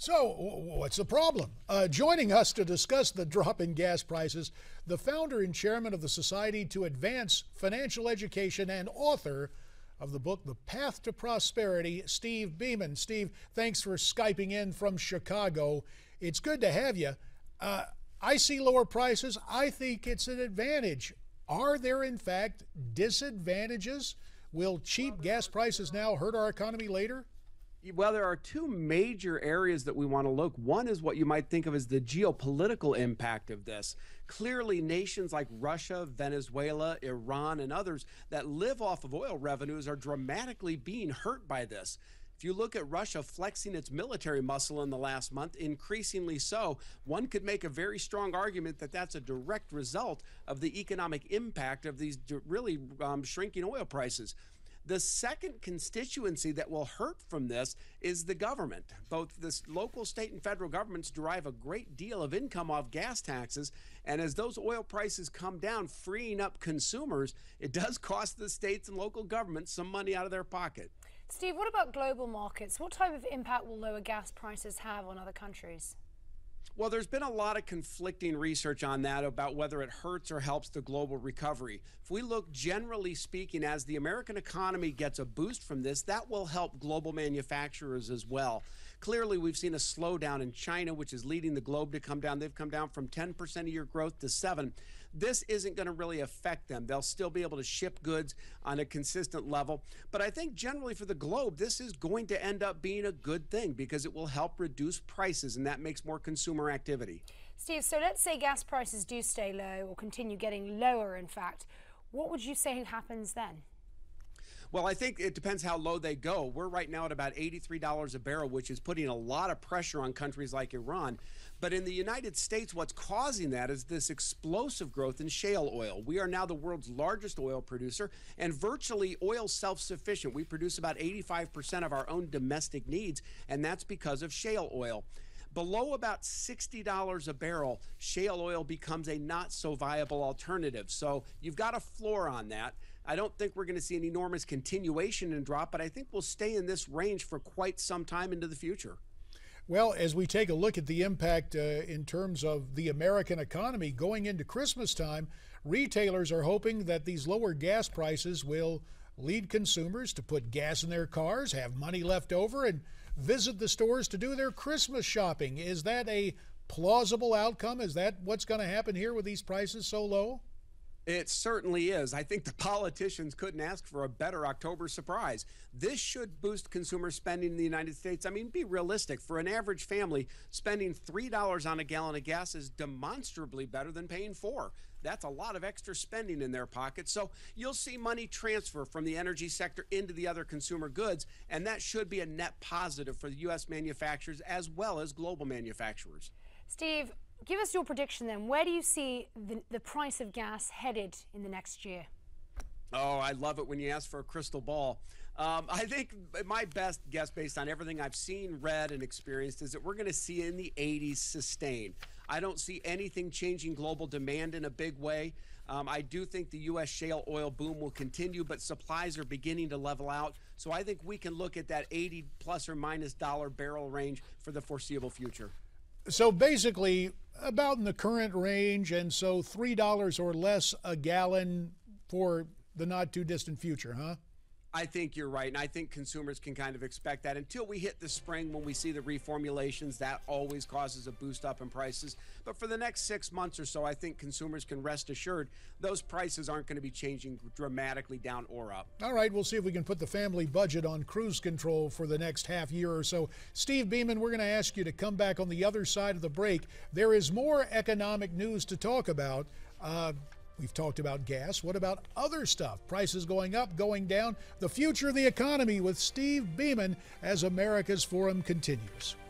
So, what's the problem? Joining us to discuss the drop in gas prices, the founder and chairman of the Society to Advance Financial Education and author of the book, The Path to Prosperity, Steve Beaman. Steve, thanks for Skyping in from Chicago. It's good to have you. I see lower prices. I think it's an advantage. Are there, in fact, disadvantages? Will cheap gas prices now hurt our economy later? Well, there are two major areas that we want to look. One is what you might think of as the geopolitical impact of this. Clearly, nations like Russia, Venezuela, Iran, and others that live off of oil revenues are dramatically being hurt by this. If you look at Russia flexing its military muscle in the last month, increasingly so, one could make a very strong argument that that's a direct result of the economic impact of these really shrinking oil prices. The second constituency that will hurt from this is the government. Both the local, state, and federal governments derive a great deal of income off gas taxes. And as those oil prices come down, freeing up consumers, it does cost the states and local governments some money out of their pocket. Steve, what about global markets? What type of impact will lower gas prices have on other countries? Well, there's been a lot of conflicting research on that about whether it hurts or helps the global recovery. If we look generally speaking, as the American economy gets a boost from this, that will help global manufacturers as well. Clearly, we've seen a slowdown in China, which is leading the globe to come down. They've come down from 10% a year growth to 7%. This isn't going to really affect them. They'll still be able to ship goods on a consistent level. But I think generally for the globe, this is going to end up being a good thing because it will help reduce prices, and that makes more consumer activity. Steve, so let's say gas prices do stay low or continue getting lower, in fact. What would you say happens then? Well, I think it depends how low they go. We're right now at about $83 a barrel, which is putting a lot of pressure on countries like Iran. But in the United States, what's causing that is this explosive growth in shale oil. We are now the world's largest oil producer and virtually oil self-sufficient. We produce about 85% of our own domestic needs, and that's because of shale oil. Below about $60 a barrel, shale oil becomes a not so viable alternative. So you've got a floor on that. I don't think we're going to see an enormous continuation and drop, but I think we'll stay in this range for quite some time into the future. Well, as we take a look at the impact in terms of the American economy going into Christmas time, retailers are hoping that these lower gas prices will lead consumers to put gas in their cars, have money left over, and visit the stores to do their Christmas shopping. Is that a plausible outcome? Is that what's going to happen here with these prices so low? It certainly is. I think the politicians couldn't ask for a better October surprise. This should boost consumer spending in the United States. I mean, be realistic. For an average family, spending $3 on a gallon of gas is demonstrably better than paying $4. That's a lot of extra spending in their pockets. So you'll see money transfer from the energy sector into the other consumer goods, and that should be a net positive for the U.S. manufacturers as well as global manufacturers. Steve, give us your prediction then. Where do you see the price of gas headed in the next year? Oh, I love it when you ask for a crystal ball. I think my best guess, based on everything I've seen, read, and experienced, is that we're going to see in the 80s sustain. I don't see anything changing global demand in a big way. I do think the U.S. shale oil boom will continue, but supplies are beginning to level out. So I think we can look at that 80 plus or minus dollar barrel range for the foreseeable future. So basically, about in the current range, and so $3 or less a gallon for the not too distant future, huh? I think you're right, and I think consumers can kind of expect that until we hit the spring when we see the reformulations. That always causes a boost up in prices. But for the next 6 months or so, I think consumers can rest assured those prices aren't going to be changing dramatically down or up. All right, we'll see if we can put the family budget on cruise control for the next half year or so. Steve Beaman, we're going to ask you to come back on the other side of the break. There is more economic news to talk about. We've talked about gas. What about other stuff? Prices going up, going down. The future of the economy with Steve Beaman as America's Forum continues.